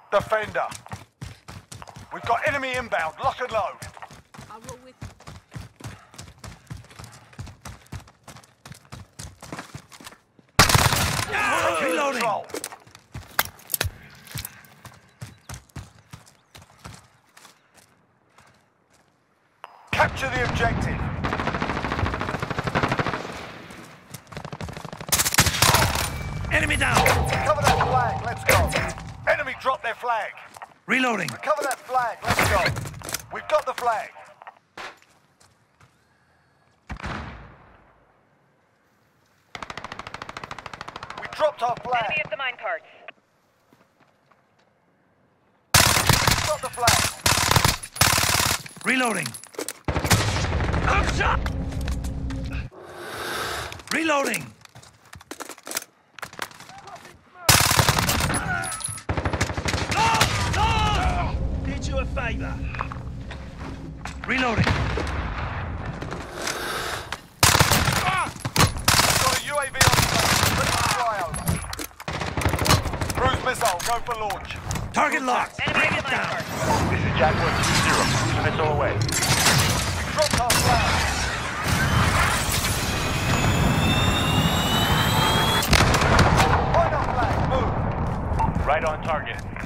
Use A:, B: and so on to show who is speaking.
A: Defender. We've got enemy inbound. Lock and load.
B: I'll roll with you.
C: Reloading.
A: Control. Capture the objective.
C: Enemy down.
A: Cover that flag. Let's go. Enemy dropped their flag.
C: Reloading.
A: Cover that flag. Let's go. We've got the flag. We dropped our flag.
D: Enemy at the minecarts.
A: Got the flag.
C: Reloading. Shot. Reloading. Did you a favor. Reloading.
A: Got a UAV on station. Ready to fly over. Cruise missile. Go for launch.
C: Target locked.
D: Enemy
C: Bring
D: at
C: it
D: the
C: down.
D: minecarts.
E: This is Jaguar 2-0. Cruise missile away.
A: We dropped our flag. Point our flag. Move.
E: Right on target.